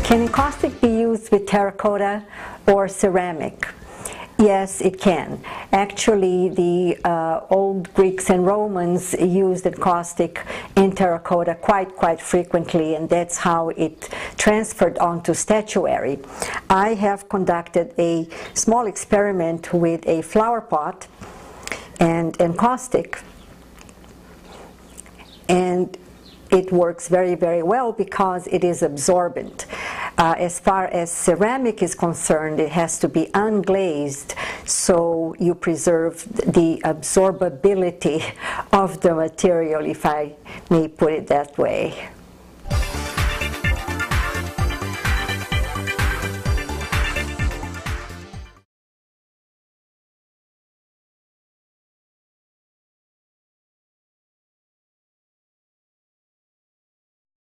Can encaustic be used with terracotta or ceramic? Yes, it can. Actually, the old Greeks and Romans used encaustic in terracotta quite frequently, and that's how it transferred onto statuary. I have conducted a small experiment with a flower pot and encaustic, and it works very well because it is absorbent. As far as ceramic is concerned, it has to be unglazed, so you preserve the absorbability of the material, if I may put it that way.